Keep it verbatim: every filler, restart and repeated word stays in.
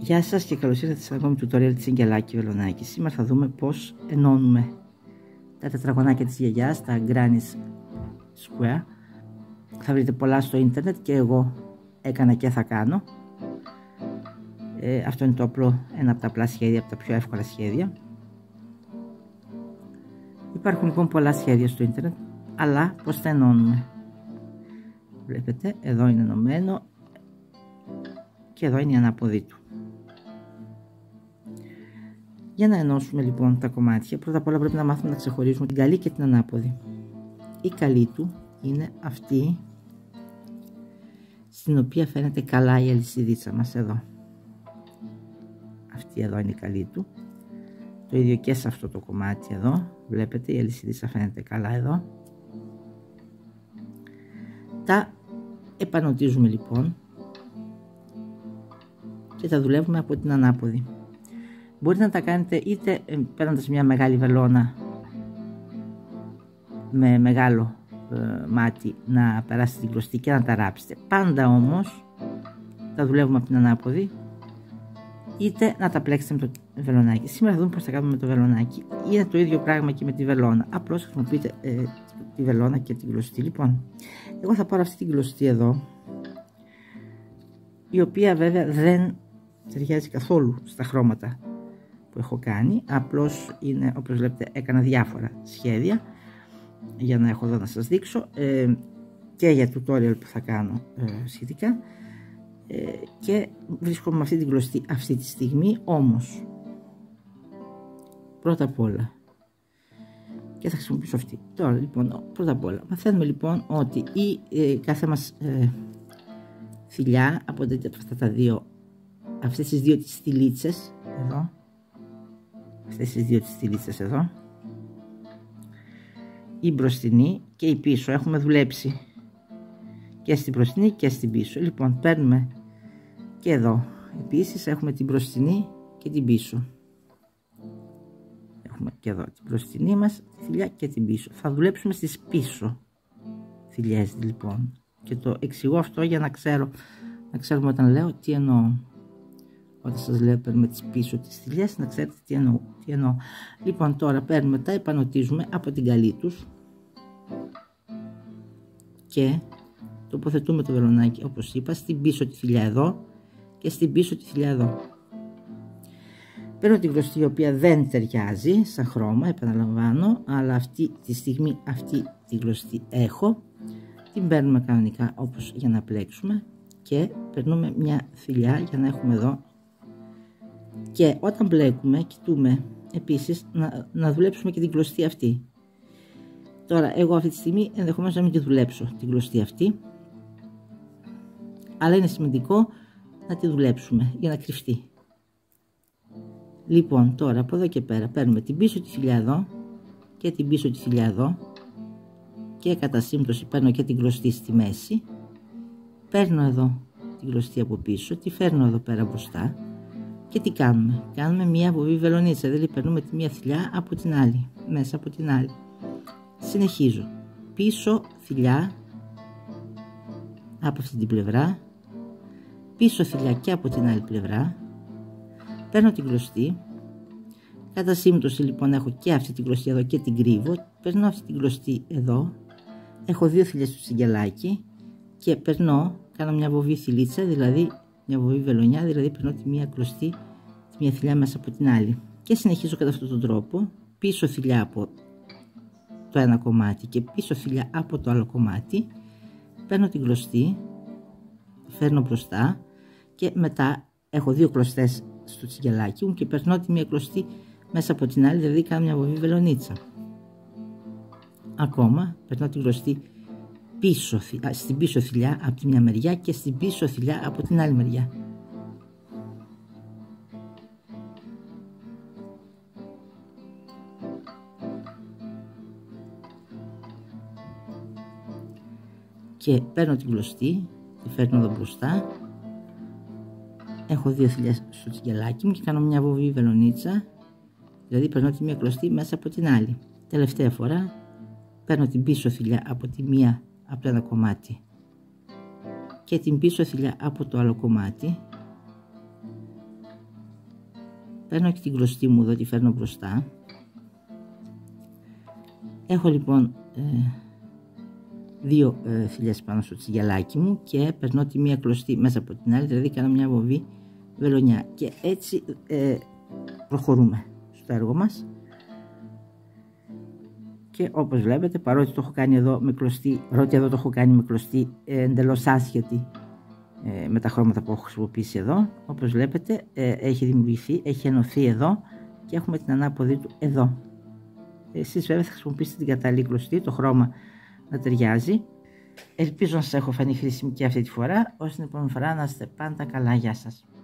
Γεια σας και καλώς ήρθατε σε ένα ακόμη tutorial της Αγγελάκη Βελονάκη. Σήμερα θα δούμε πώς ενώνουμε τα τετραγωνάκια της γιαγιάς, τα Granny's Square. Θα βρείτε πολλά στο ίντερνετ και εγώ έκανα και θα κάνω. Ε, αυτό είναι το απλό, ένα από τα απλά σχέδια, από τα πιο εύκολα σχέδια. Υπάρχουν λοιπόν πολλά σχέδια στο ίντερνετ, αλλά πώς τα ενώνουμε. Βλέπετε, εδώ είναι ενωμένο και εδώ είναι η ανάποδη του. Για να ενώσουμε λοιπόν τα κομμάτια, πρώτα απ' όλα πρέπει να μάθουμε να ξεχωρίσουμε την καλή και την ανάποδη. Η καλή του είναι αυτή στην οποία φαίνεται καλά η αλυσιδίτσα μας εδώ. Αυτή εδώ είναι η καλή του. Το ίδιο και σε αυτό το κομμάτι εδώ. Βλέπετε, η αλυσιδίτσα φαίνεται καλά εδώ. Τα επανωτίζουμε λοιπόν και τα δουλεύουμε από την ανάποδη. Μπορείτε να τα κάνετε είτε παίρνοντας μια μεγάλη βελόνα με μεγάλο ε, μάτι να περάσετε την κλωστή και να τα ράψετε. Πάντα όμως τα δουλεύουμε από την ανάποδη, είτε να τα πλέξετε με το βελονάκι. Σήμερα θα δούμε πώς θα κάνουμε με το βελονάκι. Είναι το ίδιο πράγμα και με τη βελόνα, απλώς χρησιμοποιείτε ε, τη βελόνα και την κλωστή. Λοιπόν, εγώ θα πάρω αυτή την κλωστή εδώ, η οποία βέβαια δεν ταιριάζει καθόλου στα χρώματα που έχω κάνει, απλώς είναι, όπως βλέπετε, έκανα διάφορα σχέδια για να έχω εδώ να σας δείξω ε, και για tutorial που θα κάνω ε, σχετικά ε, και βρίσκομαι με αυτή την κλωστή αυτή τη στιγμή. Όμως πρώτα απ' όλα, και θα χρησιμοποιήσω αυτή τώρα, λοιπόν, πρώτα απ' όλα μαθαίνουμε λοιπόν ότι η ε, κάθε μας ε, θηλιά αποτελείται από αυτά τα δύο, αυτές τις δύο τις στυλίτσες εδώ, αυτές τις δύο τις στυλίτσες εδώ, η μπροστινή και η πίσω. Έχουμε δουλέψει και στην μπροστινή και στην πίσω. Λοιπόν, παίρνουμε και εδώ επίσης έχουμε την μπροστινή και την πίσω. Έχουμε και εδώ την μπροστινή μας τη θηλιά και την πίσω. Θα δουλέψουμε στις πίσω θηλιές λοιπόν, και το εξηγώ αυτό για να ξέρω, να ξέρουμε όταν λέω τι εννοώ. Όταν σας λέω παίρνουμε τις πίσω τις θηλιές, να ξέρετε τι εννοώ, τι εννοώ. Λοιπόν, τώρα παίρνουμε, τα επανωτίζουμε από την καλή τους και τοποθετούμε το βελονάκι, όπως είπα, στην πίσω τη θηλιά εδώ και στην πίσω τη θηλιά εδώ. Παίρνω την κλωστή η οποία δεν ταιριάζει σαν χρώμα, επαναλαμβάνω, αλλά αυτή τη στιγμή αυτή την κλωστή έχω. Την παίρνουμε κανονικά όπως για να πλέξουμε και περνούμε μια θηλιά για να έχουμε εδώ. Και όταν μπλέκουμε, κοιτούμε επίσης να, να δουλέψουμε και την κλωστή αυτή. Τώρα, εγώ αυτή τη στιγμή ενδεχομένως να μην τη δουλέψω την κλωστή αυτή, αλλά είναι σημαντικό να τη δουλέψουμε για να κρυφτεί. Λοιπόν, τώρα από εδώ και πέρα παίρνουμε την πίσω τη θηλιά εδώ και την πίσω τη θηλιά εδώ και κατά σύμπτωση παίρνω και την κλωστή στη μέση. Παίρνω εδώ την κλωστή από πίσω, τη φέρνω εδώ πέρα μπροστά. Και τι κάνουμε? Κάνουμε μία βοβή βελονίτσα, δηλαδή περνούμε τη μία θηλιά από την άλλη, μέσα από την άλλη. Συνεχίζω. Πίσω θηλιά από αυτή την πλευρά, πίσω θηλιά και από την άλλη πλευρά. Παίρνω την κλωστή. Κατά σύμπτωση λοιπόν έχω και αυτή την κλωστή εδώ και την κρύβω. Παίρνω αυτή την κλωστή εδώ. Έχω δύο θηλιές στο τσιγκελάκι και περνώ, κάνω μια βοβή θηλίτσα, δηλαδή μια βοβή βελονιά, δηλαδή περνώ τη μία κλωστή, τη μία θηλιά μέσα από την άλλη. Και συνεχίζω κατά αυτόν τον τρόπο, πίσω θηλιά από το ένα κομμάτι και πίσω θηλιά από το άλλο κομμάτι. Παίρνω την κλωστή, φέρνω μπροστά και μετά έχω δύο κλωστές στο τσιγκελάκι μου και περνώ τη μία κλωστή μέσα από την άλλη, δηλαδή κάνω μια βοβή βελονίτσα. Ακόμα περνώ την κλωστή πίσω, στην πίσω θηλιά από τη μια μεριά και στην πίσω θηλιά από την άλλη μεριά. Και παίρνω την κλωστή, τη φέρνω εδώ μπροστά, έχω δύο θηλιές στο τσιγκελάκι μου και κάνω μια βοβή βελονίτσα, δηλαδή παίρνω τη μία κλωστή μέσα από την άλλη. Τελευταία φορά παίρνω την πίσω θηλιά από τη μία, από το ένα κομμάτι και την πίσω θηλιά από το άλλο κομμάτι παίρνω και την κλωστή μου εδώ, τη φέρνω μπροστά. Έχω λοιπόν ε, δύο ε, φυλιές πάνω στο τσιγιαλάκι μου και περνώ τη μία κλωστή μέσα από την άλλη, δηλαδή κάνω μια βοβή βελονιά και έτσι ε, προχωρούμε στο έργο μας. Και όπως βλέπετε, παρότι το έχω κάνει εδώ με κλωστή, παρότι εδώ το έχω κάνει με κλωστή ε, εντελώς άσχετη ε, με τα χρώματα που έχω χρησιμοποιήσει εδώ, όπως βλέπετε ε, έχει δημιουργηθεί, έχει ενωθεί εδώ και έχουμε την ανάποδη του εδώ. Εσείς βέβαια θα χρησιμοποιήσετε την κατάλληλη κλωστή, το χρώμα να ταιριάζει. Ελπίζω να σας έχω φανεί χρήσιμη και αυτή τη φορά, ώστε την επόμενη φορά να είστε πάντα καλά. Γεια σας.